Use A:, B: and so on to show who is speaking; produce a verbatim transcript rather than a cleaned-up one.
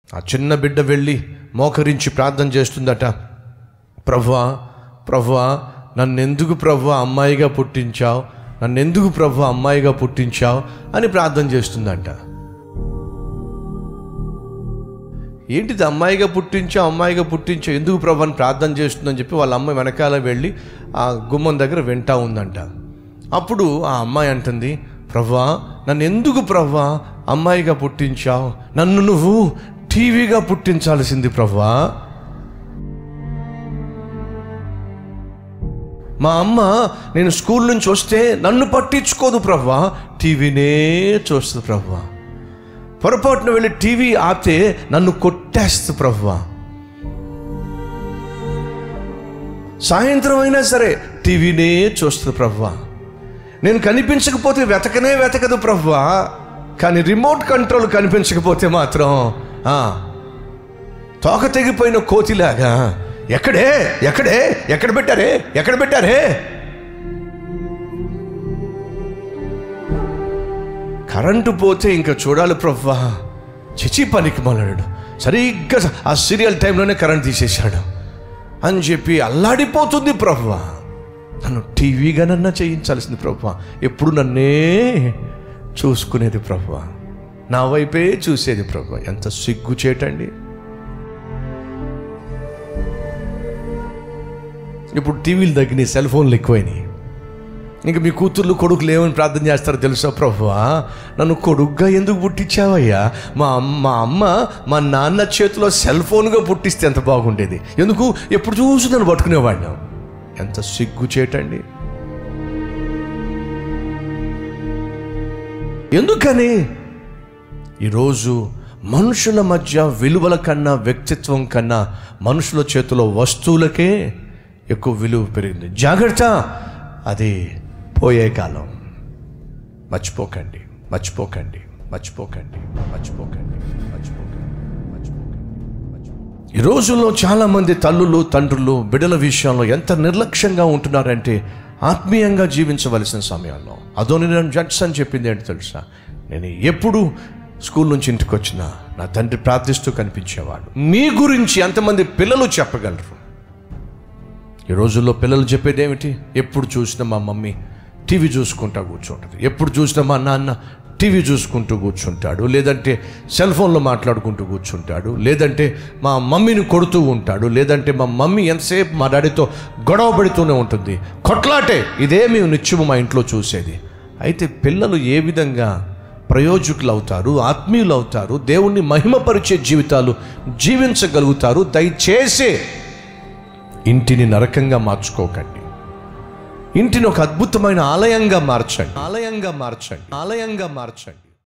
A: ఆ చిన్న బిడ్డ వెళ్ళి మోకరించి ప్రార్థన చేస్తుందట. ప్రభువా ప్రభువా నన్నెందుకు ప్రభువా అమ్మాయిగా పుట్టించావు, నన్నెందుకు ప్రభువా అమ్మాయిగా పుట్టించావు అని ప్రార్థన చేస్తుందంట. ఏంటిది అమ్మాయిగా పుట్టించావు అమ్మాయిగా పుట్టించావు ఎందుకు ప్రభు అని ప్రార్థన చేస్తుందని చెప్పి వాళ్ళ అమ్మాయి వెనకాల వెళ్ళి ఆ గుమ్మం దగ్గర వింటా ఉందంట. అప్పుడు ఆ అమ్మాయి అంటుంది, ప్రభువా నన్ను ఎందుకు ప్రభువా అమ్మాయిగా పుట్టించావు, నన్ను నువ్వు టీవీగా పుట్టించాల్సింది ప్రభువా. మా అమ్మ నేను స్కూల్ నుంచి వస్తే నన్ను పట్టించుకోదు ప్రభువా, టీవీనే చూస్తుంది ప్రభువా. పొరపాటున వెళ్ళి టీవీ ఆపితే నన్ను కొట్టేస్తుంది ప్రభువా. సాయంత్రం అయినా సరే టీవీనే చూస్తుంది ప్రభువా. నేను కనిపించకపోతే వెతకనే వెతకదు ప్రభువా, కానీ రిమోట్ కంట్రోల్ కనిపించకపోతే మాత్రం తోక తెగిపోయిన కోతిలాగా ఎక్కడే ఎక్కడే ఎక్కడ పెట్టారే ఎక్కడ పెట్టారే కరెంటు పోతే ఇంకా చూడాలి ప్రభువా, చిచి పనికి మాలాడు, సరిగ్గా ఆ సీరియల్ టైంలోనే కరెంట్ తీసేశాడు అని చెప్పి అల్లాడిపోతుంది ప్రభువా. నన్ను టీవీగా నన్నా చేయించాల్సింది ప్రభువా, ఎప్పుడు నన్నే చూసుకునేది ప్రభువా, నా వైపే చూసేది ప్రభువా. ఎంత సిగ్గు చేయటండి. ఇప్పుడు టీవీలు తగ్గినాయి, సెల్ ఫోన్లు ఎక్కువైనాయి. ఇంక మీ కూతుర్లు కొడుకులు ఏమని ప్రార్థన చేస్తారో తెలుసా, ప్రభువా నన్ను కొడుకుగా ఎందుకు పుట్టించావయ్యా, మా అమ్మ మా అమ్మ మా నాన్న చేతిలో సెల్ ఫోన్గా పుట్టిస్తే ఎంత బాగుండేది, ఎందుకు ఎప్పుడు చూసి నన్ను పట్టుకునేవాడిని. ఎంత సిగ్గు చేయటండి. ఎందుకని ఈరోజు మనుషుల మధ్య విలువల కన్నా వ్యక్తిత్వం కన్నా మనుషుల చేతిలో వస్తువులకే ఎక్కువ విలువ పెరిగింది. జాగ్రత్త, అది పోయే కాలం. మర్చిపోకండి మర్చిపోకండి మర్చిపోకండి మర్చిపోకండి మర్చిపోకండి మర్చిపోకండి. ఈ రోజుల్లో చాలామంది తల్లులు తండ్రులు బిడ్డల విషయంలో ఎంత నిర్లక్ష్యంగా ఉంటున్నారంటే, ఆత్మీయంగా జీవించవలసిన సమయంలో అదోనిరామ్ జడ్సన్ చెప్పింది ఏంటి తెలుసా, నేను ఎప్పుడు స్కూల్ నుంచి ఇంటికి వచ్చినా నా తండ్రి ప్రార్థిస్తూ కనిపించేవాడు. మీ గురించి ఎంతమంది పిల్లలు చెప్పగలరు? ఈ రోజుల్లో పిల్లలు చెప్పేది ఏమిటి, ఎప్పుడు చూసినా మా మమ్మీ టీవీ చూసుకుంటూ కూర్చుంటుంది, ఎప్పుడు చూసినా మా నాన్న టీవీ చూసుకుంటూ కూర్చుంటాడు, లేదంటే సెల్ ఫోన్లో మాట్లాడుకుంటూ కూర్చుంటాడు, లేదంటే మా మమ్మీని కొడుతూ ఉంటాడు, లేదంటే మా మమ్మీ ఎంతసేపు మా డాడీతో గొడవ పడుతూనే ఉంటుంది, కొట్లాటే. ఇదే మేము నిత్యము మా ఇంట్లో చూసేది. అయితే పిల్లలు ఏ విధంగా ప్రయోజకులు అవుతారు, ఆత్మీయులు అవుతారు, దేవుణ్ణి మహిమపరిచే జీవితాలు జీవించగలుగుతారు? దయచేసి ఇంటిని నరకంగా మార్చుకోకండి. ఇంటిని ఒక అద్భుతమైన ఆలయంగా మార్చండి ఆలయంగా మార్చండి ఆలయంగా మార్చండి